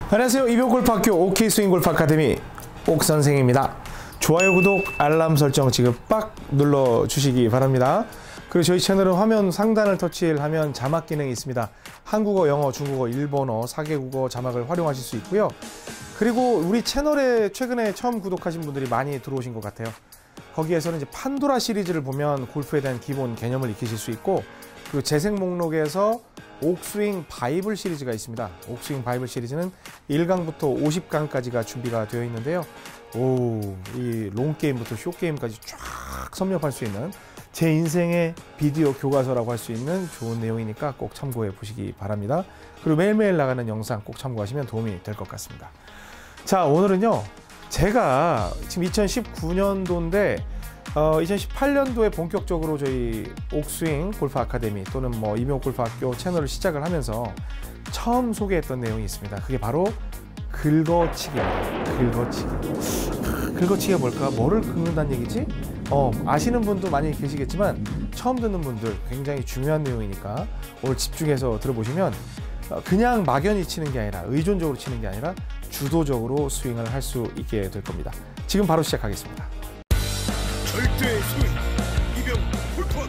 안녕하세요. 이병골프학교 OK스윙골프 아카데미 옥선생입니다. 좋아요, 구독, 알람 설정 지금 빡 눌러주시기 바랍니다. 그리고 저희 채널은 화면 상단을 터치하면 자막 기능이 있습니다. 한국어, 영어, 중국어, 일본어 4개국어 자막을 활용하실 수 있고요. 그리고 우리 채널에 최근에 처음 구독하신 분들이 많이 들어오신 것 같아요. 거기에서는 이제 판도라 시리즈를 보면 골프에 대한 기본 개념을 익히실 수 있고, 그리고 재생 목록에서 옥스윙 바이블 시리즈가 있습니다. 옥스윙 바이블 시리즈는 1강부터 50강까지가 준비가 되어 있는데요. 이 롱게임부터 숏게임까지 쫙 섭렵할 수 있는 제 인생의 비디오 교과서라고 할 수 있는 좋은 내용이니까 꼭 참고해 보시기 바랍니다. 그리고 매일매일 나가는 영상 꼭 참고하시면 도움이 될 것 같습니다. 자, 오늘은요, 제가 지금 2019년도인데 2018년도에 본격적으로 저희 옥스윙 골프 아카데미 또는 뭐 이병골프학교 채널을 시작을 하면서 처음 소개했던 내용이 있습니다. 그게 바로 긁어치기입니다. 긁어치기. 긁어치기가 뭘까? 뭐를 긁는다는 얘기지? 아시는 분도 많이 계시겠지만 처음 듣는 분들 굉장히 중요한 내용이니까 오늘 집중해서 들어보시면 그냥 막연히 치는 게 아니라 의존적으로 치는 게 아니라 주도적으로 스윙을 할 수 있게 될 겁니다. 지금 바로 시작하겠습니다. 절대 스윙 이병골프학교.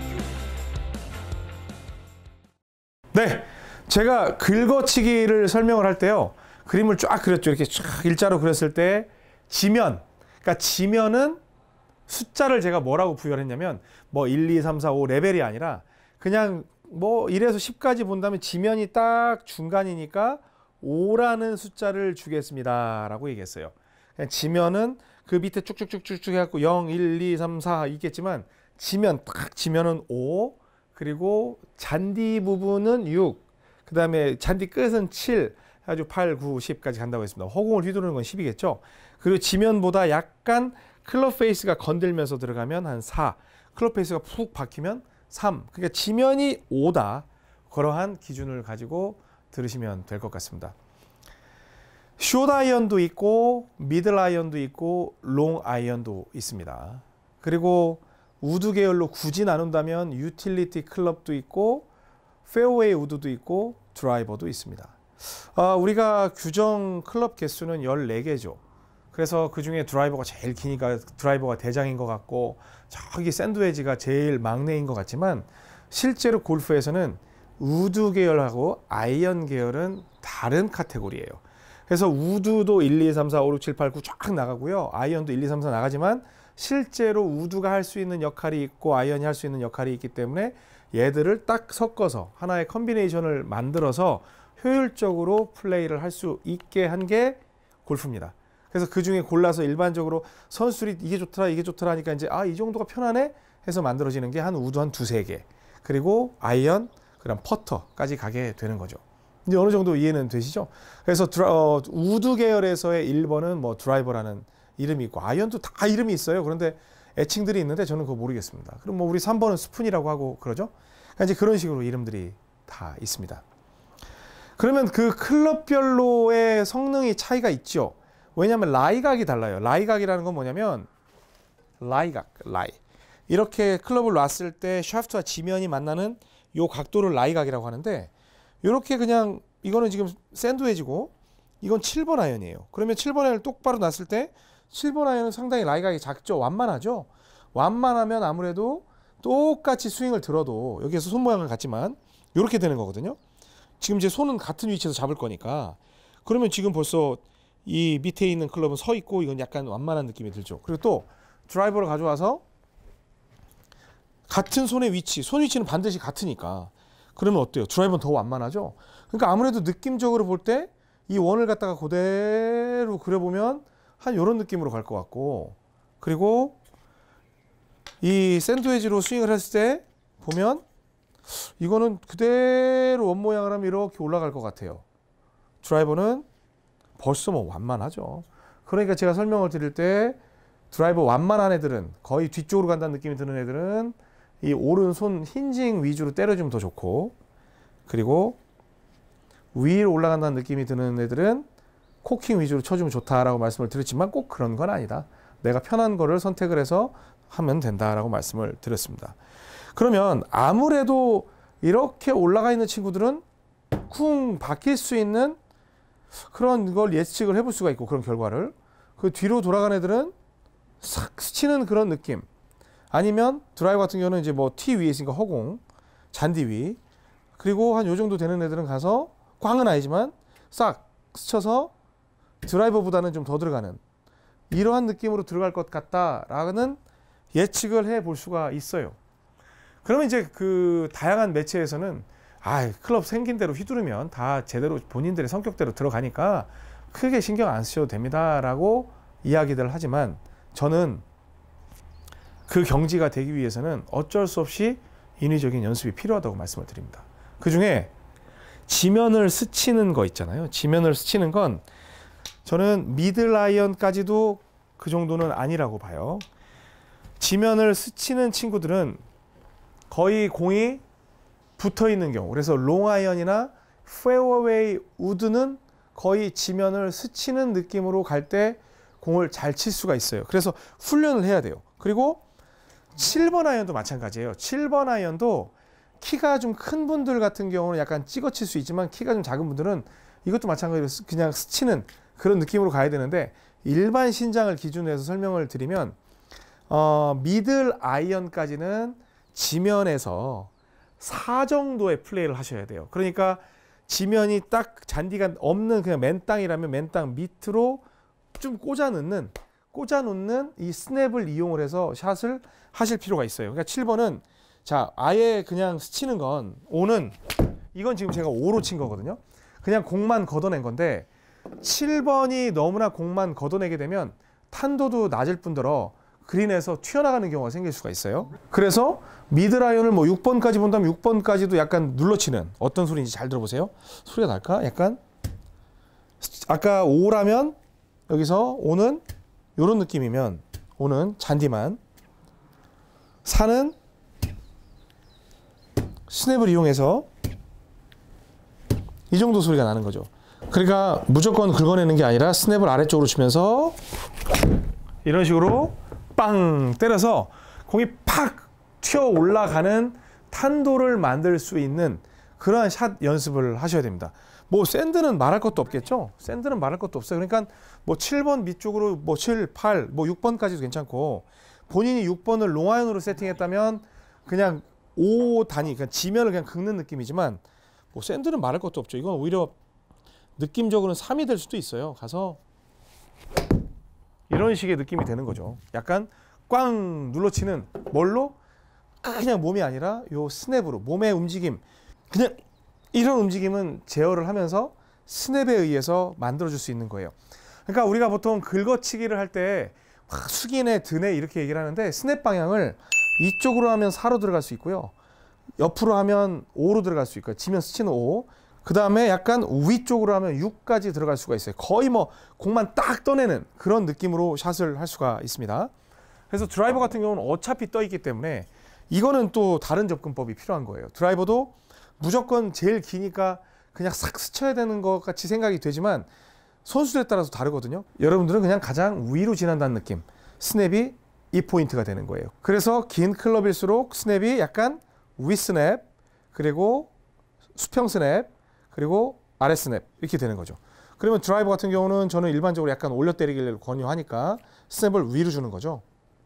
네, 제가 긁어치기를 설명을 할 때요, 그림을 쫙 그렸죠. 이렇게 쫙 일자로 그렸을 때 지면, 그러니까 지면은 숫자를 제가 뭐라고 부여를 했냐면 뭐 1, 2, 3, 4, 5 레벨이 아니라 그냥 뭐 1에서 10까지 본다면 지면이 딱 중간이니까 5라는 숫자를 주겠습니다 라고 얘기했어요. 그냥 지면은 그 밑에 쭉쭉쭉쭉 해갖고 0, 1, 2, 3, 4 있겠지만 지면 딱 지면은 5, 그리고 잔디 부분은 6, 그 다음에 잔디 끝은 7, 아주 8, 9, 10까지 간다고 했습니다. 허공을 휘두르는 건 10이겠죠. 그리고 지면보다 약간 클럽 페이스가 건들면서 들어가면 한 4, 클럽 페이스가 푹 박히면 3. 그러니까 지면이 5다. 그러한 기준을 가지고 들으시면 될 것 같습니다. 숏 아이언도 있고 미들 아이언도 있고 롱 아이언도 있습니다. 그리고 우드 계열로 굳이 나눈다면 유틸리티 클럽도 있고 페어웨이 우드도 있고 드라이버도 있습니다. 우리가 규정 클럽 개수는 14개죠. 그래서 그 중에 드라이버가 제일 기니까 드라이버가 대장인 것 같고 저기 샌드웨지가 제일 막내인 것 같지만 실제로 골프에서는 우드 계열하고 아이언 계열은 다른 카테고리예요. 그래서 우드도 1, 2, 3, 4, 5, 6, 7, 8, 9 쫙 나가고요. 아이언도 1, 2, 3, 4 나가지만 실제로 우드가 할 수 있는 역할이 있고 아이언이 할 수 있는 역할이 있기 때문에 얘들을 딱 섞어서 하나의 컨비네이션을 만들어서 효율적으로 플레이를 할 수 있게 한 게 골프입니다. 그래서 그 중에 골라서 일반적으로 선수들이 이게 좋더라 이게 좋더라 하니까 이제 이 정도가 편하네 해서 만들어지는 게 한 우드 한 2-3개, 그리고 아이언, 그다음 퍼터까지 가게 되는 거죠. 이제 어느 정도 이해는 되시죠? 그래서 우드 계열에서의 1번은 뭐 드라이버라는 이름이 있고 아이언도 다 이름이 있어요. 그런데 애칭들이 있는데 저는 그거 모르겠습니다. 그럼 뭐 우리 3번은 스푼이라고 하고 그러죠. 그러니까 이제 그런 식으로 이름들이 다 있습니다. 그러면 그 클럽별로의 성능이 차이가 있죠. 왜냐하면 라이각이 달라요. 라이각이라는 건 뭐냐면 라이각, 이렇게 클럽을 놨을 때 샤프트와 지면이 만나는 요 각도를 라이각이라고 하는데, 이렇게 그냥 이거는 지금 샌드웨지고 이건 7번 아이언이에요. 그러면 7번 아이언을 똑바로 놨을 때 7번 아이언은 상당히 라이각이 작죠. 완만하죠. 완만하면 아무래도 똑같이 스윙을 들어도 여기에서 손 모양은 같지만 이렇게 되는 거거든요. 지금 제 손은 같은 위치에서 잡을 거니까 그러면 지금 벌써 이 밑에 있는 클럽은 서 있고 이건 약간 완만한 느낌이 들죠. 그리고 또 드라이버를 가져와서 같은 손의 위치, 손 위치는 반드시 같으니까 그러면 어때요? 드라이버는 더 완만하죠. 그러니까 아무래도 느낌적으로 볼 때 이 원을 갖다가 그대로 그려보면 한 이런 느낌으로 갈 것 같고, 그리고 이 샌드웨지로 스윙을 했을 때 보면 이거는 그대로 원 모양을 하면 이렇게 올라갈 것 같아요. 드라이버는 벌써 뭐 완만하죠. 그러니까 제가 설명을 드릴 때 드라이버 완만한 애들은, 거의 뒤쪽으로 간다는 느낌이 드는 애들은 이 오른손 힌징 위주로 때려주면 더 좋고, 그리고 위로 올라간다는 느낌이 드는 애들은 코킹 위주로 쳐주면 좋다라고 말씀을 드렸지만 꼭 그런 건 아니다. 내가 편한 거를 선택을 해서 하면 된다라고 말씀을 드렸습니다. 그러면 아무래도 이렇게 올라가 있는 친구들은 쿵 박힐 수 있는 그런 걸 예측을 해볼 수가 있고 그런 결과를 그 뒤로 돌아간 애들은 싹 스치는 그런 느낌 아니면 드라이버 같은 경우는 이제 뭐 티 위에 있으니까 허공 잔디 위 그리고 한 요 정도 되는 애들은 가서 꽝은 아니지만 싹 스쳐서 드라이버보다는 좀 더 들어가는 이러한 느낌으로 들어갈 것 같다라는 예측을 해볼 수가 있어요. 그러면 이제 그 다양한 매체에서는 클럽 생긴 대로 휘두르면 다 제대로 본인들의 성격대로 들어가니까 크게 신경 안 쓰셔도 됩니다라고 이야기들 하지만 저는 그 경지가 되기 위해서는 어쩔 수 없이 인위적인 연습이 필요하다고 말씀을 드립니다. 그 중에 지면을 스치는 거 있잖아요. 지면을 스치는 건 저는 미들 아이언까지도 그 정도는 아니라고 봐요. 지면을 스치는 친구들은 거의 공이 붙어 있는 경우 그래서 롱 아이언이나 페어웨이 우드는 거의 지면을 스치는 느낌으로 갈 때 공을 잘 칠 수가 있어요. 그래서 훈련을 해야 돼요. 그리고 7번 아이언도 마찬가지예요. 7번 아이언도 키가 좀 큰 분들 같은 경우는 약간 찍어 칠 수 있지만 키가 좀 작은 분들은 이것도 마찬가지로 그냥 스치는 그런 느낌으로 가야 되는데 일반 신장을 기준으로 해서 설명을 드리면 미들 아이언까지는 지면에서 4 정도의 플레이를 하셔야 돼요. 그러니까 지면이 딱 잔디가 없는 그냥 맨 땅이라면 맨 땅 밑으로 좀 꽂아 놓는 이 스냅을 이용을 해서 샷을 하실 필요가 있어요. 그러니까 7번은 자 아예 그냥 스치는 건 5는 이건 지금 제가 5로 친 거거든요. 그냥 공만 걷어낸 건데 7번이 너무나 공만 걷어내게 되면 탄도도 낮을 뿐더러 그린에서 튀어나가는 경우가 생길 수가 있어요. 그래서 미들 아이언을 뭐 6번까지 본다면 6번까지도 약간 눌러치는 어떤 소리인지 잘 들어보세요. 소리가 날까? 약간 아까 5라면 여기서 5는 이런 느낌이면 5는 잔디만 4는 스냅을 이용해서 이 정도 소리가 나는 거죠. 그러니까 무조건 긁어내는 게 아니라 스냅을 아래쪽으로 치면서 이런 식으로 빵 때려서 공이 팍 튀어 올라가는 탄도를 만들 수 있는 그러한 샷 연습을 하셔야 됩니다. 뭐 샌드는 말할 것도 없겠죠. 샌드는 말할 것도 없어요. 그러니까 뭐 7번 밑쪽으로 뭐 7, 8, 뭐 6번까지도 괜찮고 본인이 6번을 롱아이언으로 세팅했다면 그냥 5 단위, 그러니까 지면을 그냥 긁는 느낌이지만 뭐 샌드는 말할 것도 없죠. 이건 오히려 느낌적으로는 3이 될 수도 있어요. 가서 이런 식의 느낌이 되는 거죠. 약간 꽝 눌러치는 뭘로? 그냥 몸이 아니라 요 스냅으로 몸의 움직임 그냥 이런 움직임은 제어를 하면서 스냅에 의해서 만들어줄 수 있는 거예요. 그러니까 우리가 보통 긁어치기를 할 때 숙이네 드네 이렇게 얘기를 하는데 스냅 방향을 이쪽으로 하면 4로 들어갈 수 있고요. 옆으로 하면 5로 들어갈 수 있고요. 지면 스치는 5. 그 다음에 약간 위쪽으로 하면 6까지 들어갈 수가 있어요. 거의 뭐 공만 딱 떠내는 그런 느낌으로 샷을 할 수가 있습니다. 그래서 드라이버 같은 경우는 어차피 떠 있기 때문에 이거는 또 다른 접근법이 필요한 거예요. 드라이버도 무조건 제일 기니까 그냥 싹 스쳐야 되는 것 같이 생각이 되지만 선수들에 따라서 다르거든요. 여러분들은 그냥 가장 위로 지난다는 느낌. 스냅이 이 포인트가 되는 거예요. 그래서 긴 클럽일수록 스냅이 약간 위 스냅, 그리고 수평 스냅, 그리고 아래 스냅 이렇게 되는 거죠. 그러면 드라이버 같은 경우는 저는 일반적으로 약간 올려 때리기를 권유하니까 스냅을 위로 주는 거죠.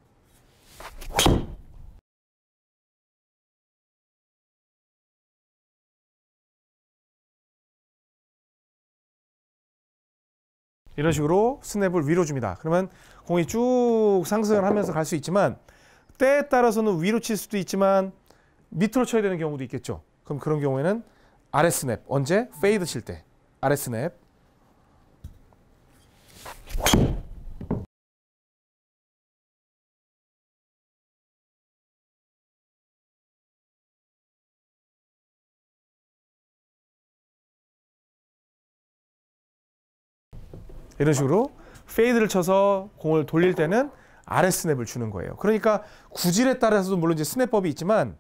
이런 식으로 스냅을 위로 줍니다. 그러면 공이 쭉 상승을 하면서 갈 수 있지만 때에 따라서는 위로 칠 수도 있지만 밑으로 쳐야 되는 경우도 있겠죠. 그럼 그런 경우에는 아래 스냅, 언제? 페이드 칠 때 아래 스냅. 이런 식으로 페이드를 쳐서 공을 돌릴 때는 아래 스냅을 주는 거예요. 그러니까 구질에 따라서도 물론 이제 스냅법이 있지만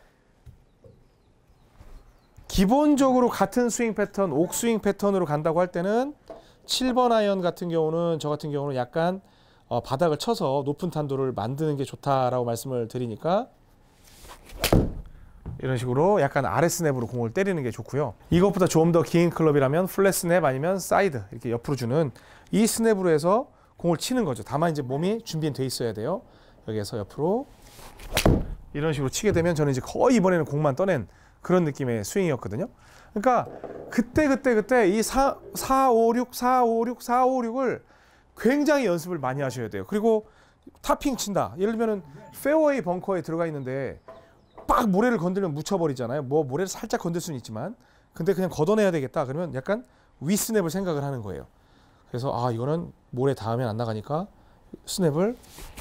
기본적으로 같은 스윙 패턴, 옥스윙 패턴으로 간다고 할 때는 7번 아이언 같은 경우는 저 같은 경우는 약간 바닥을 쳐서 높은 탄도를 만드는 게 좋다라고 말씀을 드리니까 이런 식으로 약간 아래 스냅으로 공을 때리는 게 좋고요. 이것보다 좀 더 긴 클럽이라면 플랫 스냅 아니면 사이드 이렇게 옆으로 주는 이 스냅으로 해서 공을 치는 거죠. 다만 이제 몸이 준비돼 있어야 돼요. 여기에서 옆으로 이런 식으로 치게 되면 저는 이제 거의 이번에는 공만 떠낸 그런 느낌의 스윙이었거든요. 그러니까 그때 이 4, 5, 6, 4, 5, 6, 4, 5, 6을 굉장히 연습을 많이 하셔야 돼요. 그리고 탑핑 친다. 예를 들면은 페어웨이 벙커에 들어가 있는데 빡 모래를 건들면 묻혀버리잖아요. 뭐 모래를 살짝 건들 수는 있지만 근데 그냥 걷어내야 되겠다. 그러면 약간 윗스냅을 생각을 하는 거예요. 그래서 아 이거는 모래 닿으면 안 나가니까 스냅을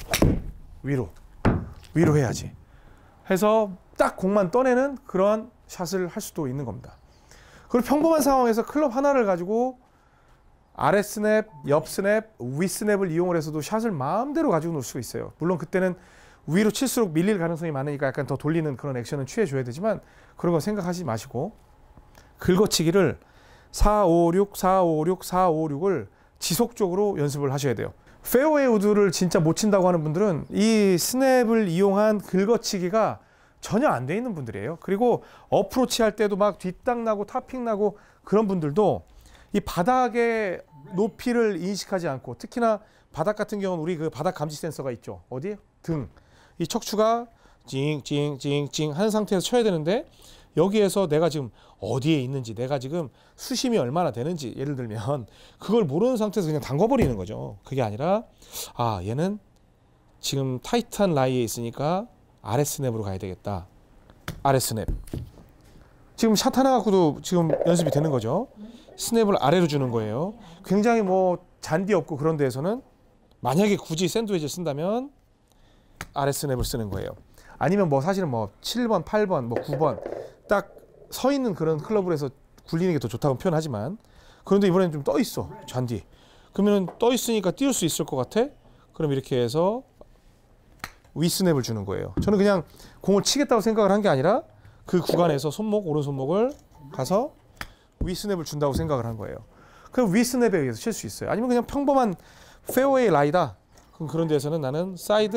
위로 해야지 해서 딱 공만 떠내는 그러한 샷을 할 수도 있는 겁니다. 그리고 평범한 상황에서 클럽 하나를 가지고 아래 스냅, 옆 스냅, 윗 스냅을 이용을 해서도 샷을 마음대로 가지고 놀 수 있어요. 물론 그때는 위로 칠수록 밀릴 가능성이 많으니까 약간 더 돌리는 그런 액션은 취해줘야 되지만 그런 거 생각하지 마시고 긁어치기를 4, 5, 6, 4, 5, 6, 4, 5, 6을 지속적으로 연습을 하셔야 돼요. 페어웨이 우드를 진짜 못 친다고 하는 분들은 이 스냅을 이용한 긁어치기가 전혀 안 돼 있는 분들이에요. 그리고 어프로치 할 때도 막 뒷땅 나고 탑핑 나고 그런 분들도 이 바닥의 높이를 인식하지 않고 특히나 바닥 같은 경우는 우리 그 바닥 감지 센서가 있죠. 어디? 등. 이 척추가 찡찡찡찡 하는 상태에서 쳐야 되는데 여기에서 내가 지금 어디에 있는지 내가 지금 수심이 얼마나 되는지 예를 들면 그걸 모르는 상태에서 그냥 담궈버리는 거죠. 그게 아니라 아 얘는 지금 타이트한 라이에 있으니까 아래 스냅으로 가야 되겠다. 아래 스냅. 지금 샷 하나 갖고도 지금 연습이 되는 거죠. 스냅을 아래로 주는 거예요. 굉장히 뭐 잔디 없고 그런 데에서는 만약에 굳이 샌드웨지를 쓴다면 아래 스냅을 쓰는 거예요. 아니면 뭐 사실은 뭐 7번, 8번, 뭐 9번 딱 서 있는 그런 클럽을 해서 굴리는 게 더 좋다고 표현하지만 그런데 이번에는 좀 떠 있어 잔디. 그러면 떠 있으니까 띄울 수 있을 것 같아? 그럼 이렇게 해서 윗 스냅을 주는 거예요. 저는 그냥 공을 치겠다고 생각을 한 게 아니라 그 구간에서 손목, 오른손목을 가서 윗 스냅을 준다고 생각을 한 거예요. 그럼 윗 스냅에 의해서 칠 수 있어요. 아니면 그냥 평범한 페어웨이 라이다. 그럼 그런 데서는 나는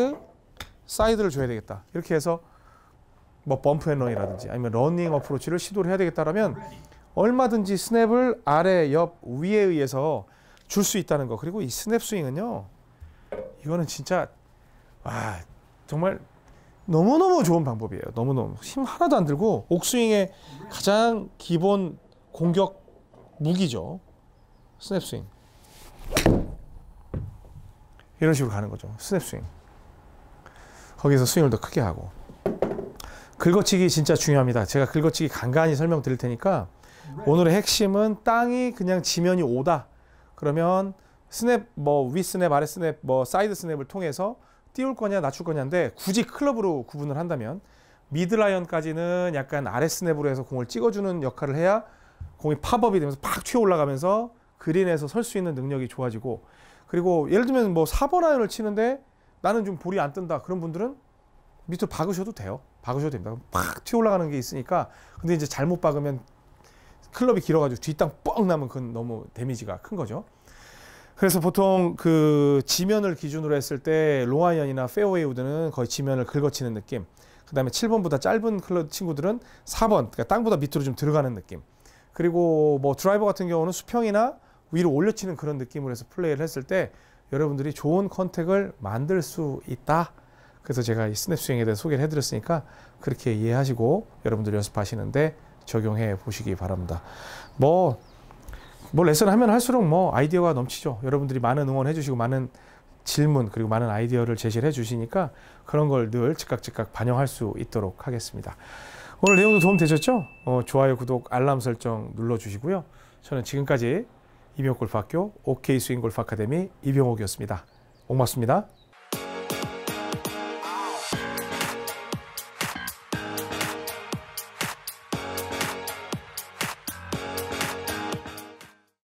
사이드를 줘야 되겠다. 이렇게 해서 뭐 범프 앤 런이라든지 아니면 러닝 어프로치를 시도를 해야 되겠다라면 얼마든지 스냅을 아래, 옆, 위에 의해서 줄 수 있다는 거. 그리고 이 스냅 스윙은요. 이거는 진짜 와 정말 너무너무 좋은 방법이에요. 너무너무 힘 하나도 안 들고 옥스윙의 가장 기본 공격 무기죠. 스냅 스윙. 이런 식으로 가는 거죠. 스냅 스윙. 거기서 스윙을 더 크게 하고. 긁어치기 진짜 중요합니다. 제가 긁어치기 간간히 설명드릴 테니까 오늘의 핵심은 땅이 그냥 지면이 오다. 그러면 스냅, 뭐 윗 스냅, 아래 스냅, 뭐 사이드 스냅을 통해서 띄울 거냐 낮출 거냐인데 굳이 클럽으로 구분을 한다면 미드라이언까지는 약간 아래 스냅으로 해서 공을 찍어주는 역할을 해야 공이 팝업이 되면서 팍 튀어 올라가면서 그린에서 설 수 있는 능력이 좋아지고 그리고 예를 들면 뭐 4번 아이언을 치는데 나는 좀 볼이 안 뜬다. 그런 분들은 밑으로 박으셔도 돼요. 박으셔도 됩니다. 팍 튀어 올라가는 게 있으니까 근데 이제 잘못 박으면 클럽이 길어가지고 뒷땅 뻥 나면 그건 너무 데미지가 큰 거죠. 그래서 보통 그 지면을 기준으로 했을 때 롱아이언이나 페어웨이 우드는 거의 지면을 긁어치는 느낌. 그 다음에 7번보다 짧은 클럽 친구들은 4번, 그러니까 땅보다 밑으로 좀 들어가는 느낌. 그리고 뭐 드라이버 같은 경우는 수평이나 위로 올려치는 그런 느낌으로 해서 플레이를 했을 때 여러분들이 좋은 컨택을 만들 수 있다. 그래서 제가 이 스냅 스윙에 대해서 소개를 해드렸으니까 그렇게 이해하시고 여러분들이 연습하시는데 적용해 보시기 바랍니다. 뭐 레슨을 하면 할수록 뭐 아이디어가 넘치죠. 여러분들이 많은 응원해 주시고 많은 질문 그리고 많은 아이디어를 제시를 해 주시니까 그런 걸 늘 즉각 반영할 수 있도록 하겠습니다. 오늘 내용도 도움 되셨죠? 좋아요, 구독, 알람 설정 눌러 주시고요. 저는 지금까지 이병옥 골프학교 OK 스윙 골프 아카데미 이병옥이었습니다. 고맙습니다.